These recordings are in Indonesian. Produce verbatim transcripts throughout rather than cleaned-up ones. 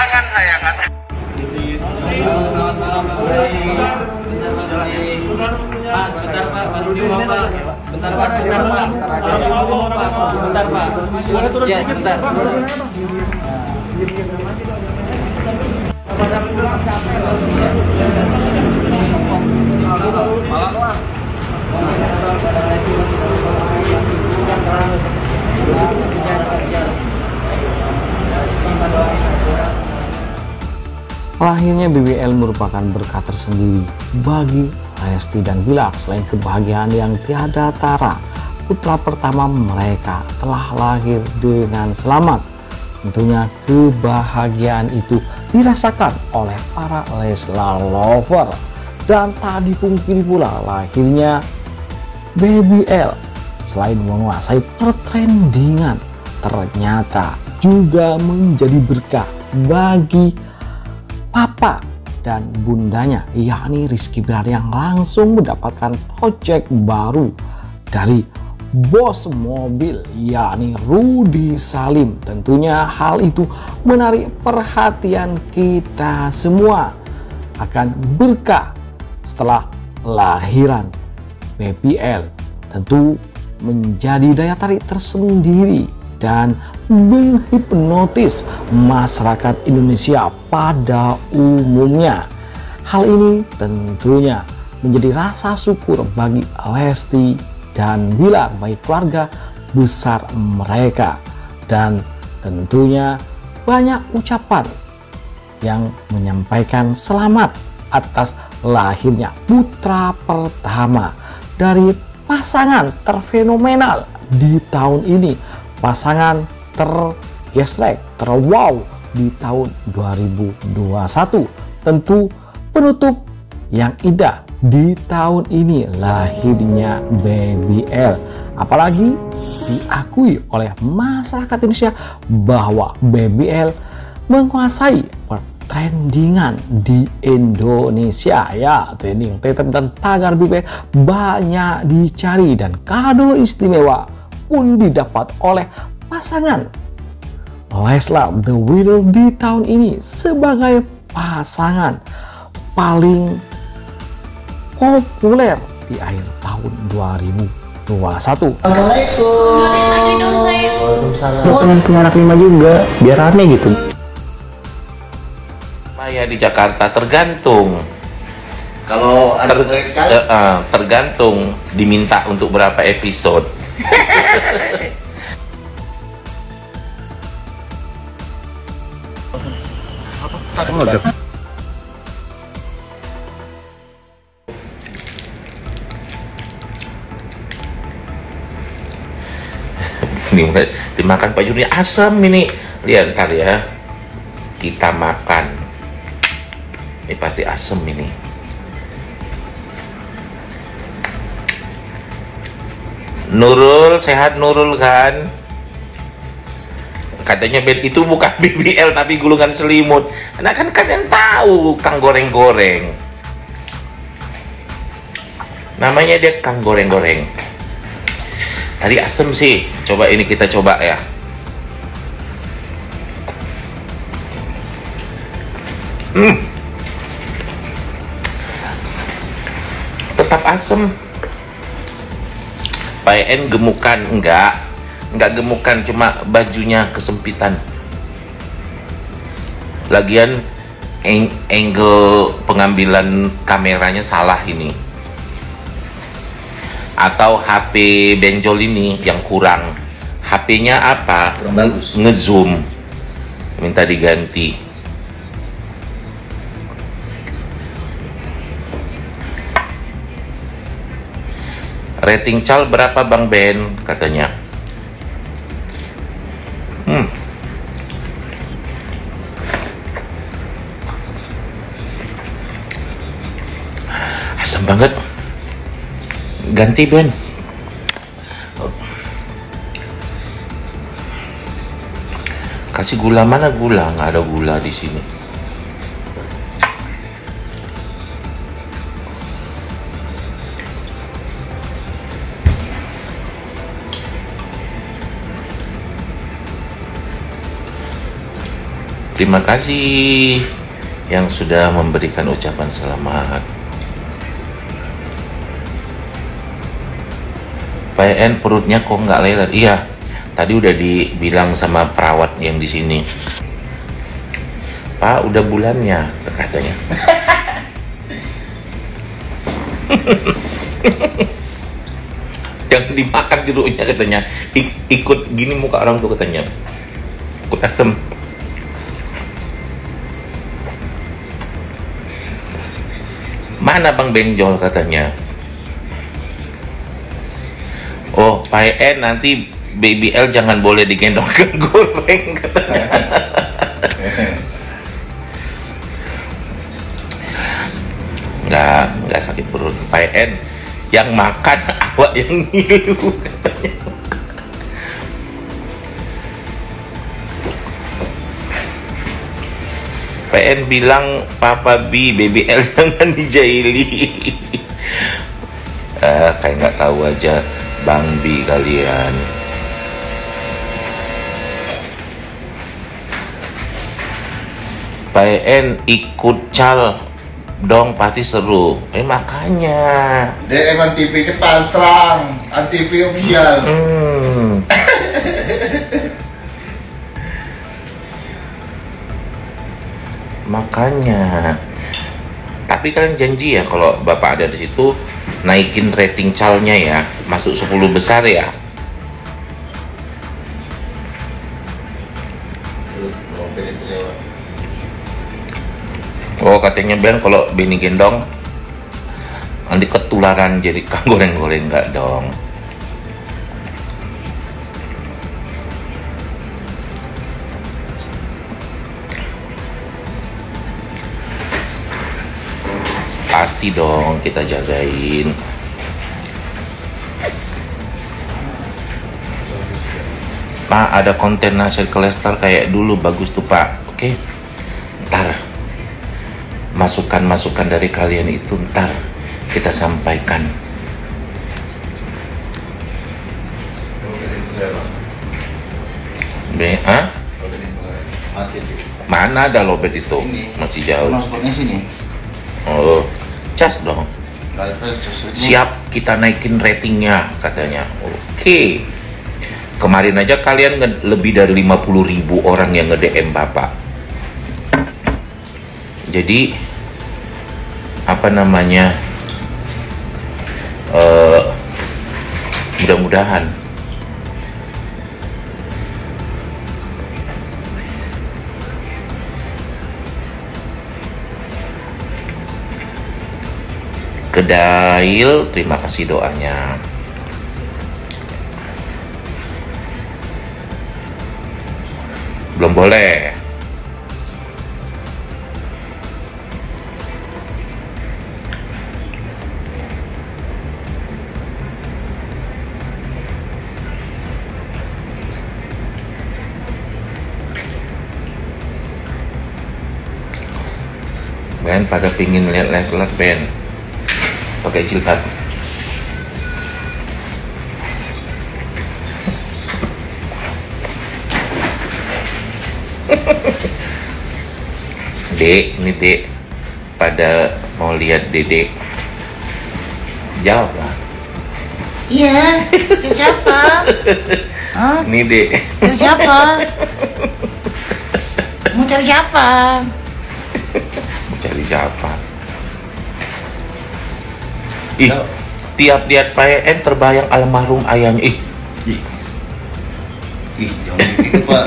tangan saya kan. Selamat malam Pak Pak, sebentar Pak, baru diumum Pak. Bentar Pak, sebentar Pak. Baru diumum Pak, sebentar Pak. Ya, sebentar. Lahirnya B B L merupakan berkah tersendiri bagi Lesti dan Bilar. Selain kebahagiaan yang tiada tara, putra pertama mereka telah lahir dengan selamat. Tentunya kebahagiaan itu dirasakan oleh para Leslar lover. Dan tak dipungkiri pula lahirnya Baby L selain menguasai pertrendingan, ternyata juga menjadi berkah bagi papa dan bundanya, yakni Rizky Bilar, yang langsung mendapatkan proyek baru dari bos mobil, yakni Rudy Salim. Tentunya hal itu menarik perhatian kita semua. Akan berkah setelah lahiran Baby L tentu menjadi daya tarik tersendiri dan menghipnotis masyarakat Indonesia pada umumnya. Hal ini tentunya menjadi rasa syukur bagi Lesti dan Bilar, bagi keluarga besar mereka, dan tentunya banyak ucapan yang menyampaikan selamat atas lahirnya putra pertama dari pasangan terfenomenal di tahun ini, pasangan tergesrek, terwow di tahun dua ribu dua puluh satu. Tentu penutup yang indah di tahun ini lahirnya Baby L. Apalagi diakui oleh masyarakat Indonesia bahwa Baby L menguasai pertrendingan di Indonesia. Ya, trending Twitter dan tagar Baby L banyak dicari, dan kado istimewa pun didapat oleh pasangan Leslar The Winner di tahun ini sebagai pasangan paling populer di akhir tahun dua ribu dua puluh satu. Assalamualaikum. Waalaikumsalam. Gue pengen punya anak lima juga, biar rame gitu. Maya di Jakarta tergantung. Kalau ada Ter- mereka eh, eh, tergantung diminta untuk berapa episode. oh, ada. Ini mulai dimakan Pak Juni, asam ini. Lihat ntar ya, kita makan. Ini pasti asam ini. Nurul, sehat Nurul kan? Katanya bed itu bukan B B L tapi gulungan selimut. Nah kan kalian tahu Kang Goreng-Goreng. Namanya dia Kang Goreng-Goreng. Tadi asem sih. Coba ini kita coba ya. Hmm. Tetap asem. P N gemukan enggak? Enggak gemukan, cuma bajunya kesempitan. Lagian angle pengambilan kameranya salah ini. Atau H P benjol ini yang kurang. H P-nya apa? Kurang bagus. Ngezoom. Minta diganti. Rating cal berapa Bang Ben? Katanya. Hmm. Asam banget. Ganti Ben. Kasih gula, mana gula? Nggak ada gula di sini. Terima kasih yang sudah memberikan ucapan selamat. P N perutnya kok nggak lelet? Iya, tadi udah dibilang sama perawat yang di sini. Pak, udah bulannya, katanya. Jangan dimakan jeruknya katanya. Ik ikut gini muka orang tuh katanya. Ikut asem. Mana Bang Benjol katanya. Oh, Pak En nanti Baby L jangan boleh digendong ke goreng katanya. Nggak, nggak sakit perut. Pak En yang makan awak yang ngilu katanya. P N bilang Papa B, Baby L jangan dijaili. uh, kayak nggak tahu aja Bang B kalian. P N ikut cal dong pasti seru. Eh makanya. D M T V cepat serang, T V official. Hmm. Makanya. Tapi kalian janji ya kalau Bapak ada di situ naikin rating calnya ya, masuk sepuluh besar ya. Oh katanya Ben kalau Benny gendong nanti ketularan jadi kang goreng-goreng. Enggak dong. Pasti dong kita jagain. Pak, ada konten nasihat kolesterol kayak dulu, bagus tuh Pak. Oke, ntar masukan-masukan dari kalian itu ntar kita sampaikan. Be, ah? Mana ada lobet itu? Masih jauh. Masuknya sini. Oh, cas dong. Siap kita naikin ratingnya katanya. Oke. Kemarin aja kalian lebih dari lima puluh ribu orang yang nge-D M Bapak. Jadi apa namanya? Uh, mudah-mudahan Kedail, terima kasih doanya. Belum boleh. Ben pada pingin lihat-lihat Ben pakai jilbab. Dek, ini Dek pada mau lihat Dedek. Jawab lah. Iya, itu siapa? Hah? Ini Dek. Itu siapa? Mau cari siapa? Mau cari siapa? Ih, tiap lihat P N terbayang almarhum ayahnya. Ih, Ih, ih, jangan gitu Pak.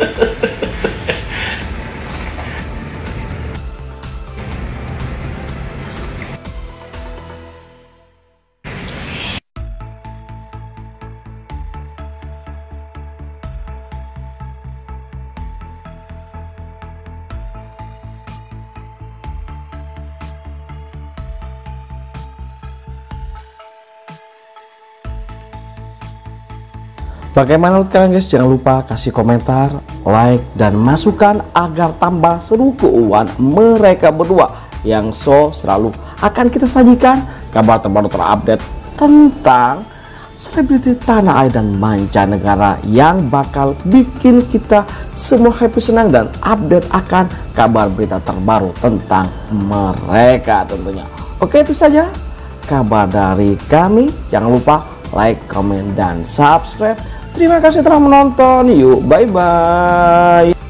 Bagaimana menurut kalian guys? Jangan lupa kasih komentar, like, dan masukan agar tambah seru keuangan mereka berdua yang so selalu akan kita sajikan kabar terbaru terupdate tentang selebriti tanah air dan mancanegara yang bakal bikin kita semua happy, senang, dan update akan kabar berita terbaru tentang mereka tentunya. Oke, itu saja kabar dari kami. Jangan lupa like, komen, dan subscribe. Terima kasih telah menonton. Yuk, bye-bye.